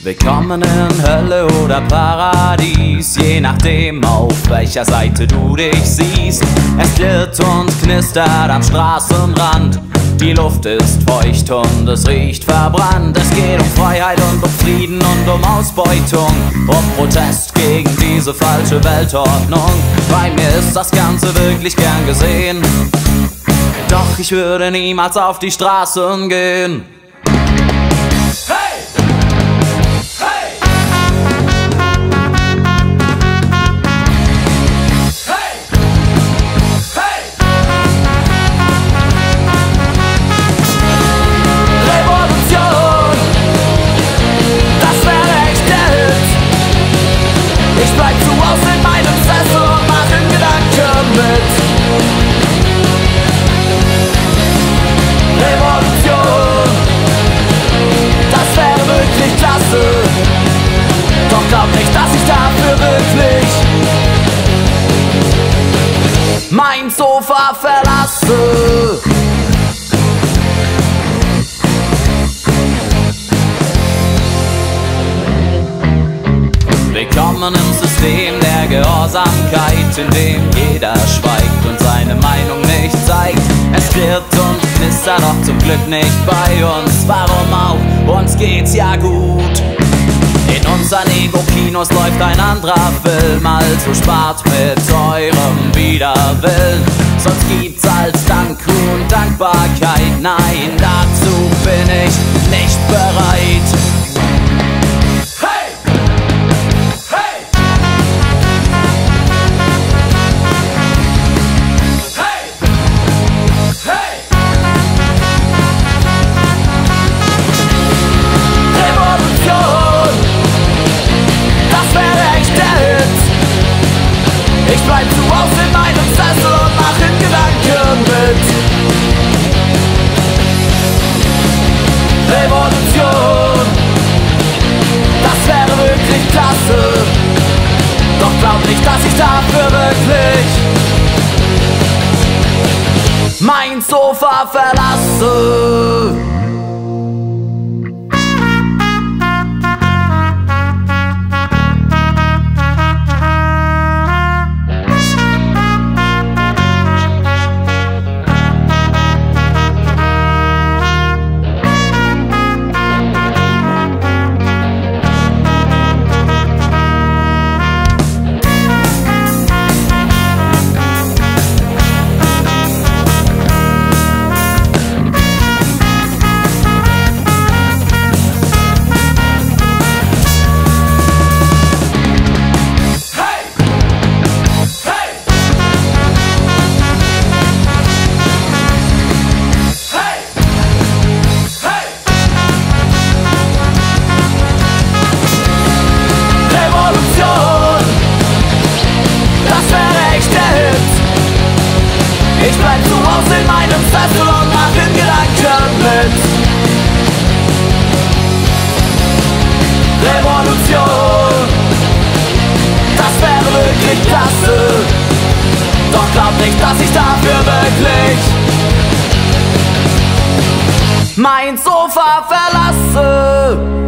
Willkommen in Hölle oder Paradies, je nachdem auf welcher Seite du dich siehst. Es klirrt und knistert am Straßenrand, die Luft ist feucht und es riecht verbrannt. Es geht um Freiheit und um Frieden und um Ausbeutung, um Protest gegen diese falsche Weltordnung. Bei mir ist das Ganze wirklich gern gesehen, doch ich würde niemals auf die Straßen gehen. Doch glaub nicht, dass ich dafür wirklich mein Sofa verlasse. Willkommen im System der Gehorsamkeit, in dem jeder schweigt und seine Meinung nicht zeigt. Es klirrt und knistert, doch zum Glück nicht bei uns. Warum auch? Uns geht's ja gut. In unseren Ego-Kinos läuft ein anderer Film, also spart mit eurem Widerwillen. Sonst gibt's als Dank und Dankbarkeit. Nein, dazu bin ich nicht bereit. Ich bleib zu Hause in meinem Sessel und mach in Gedanken mit. Revolution, das wäre wirklich klasse. Doch glaub nicht, dass ich dafür wirklich mein Sofa verlasse. Ich bleib zu Hause in meinem Sessel und mach in Gedanken mit. Revolution, das wäre wirklich klasse. Doch glaub nicht, dass ich dafür wirklich mein Sofa verlasse.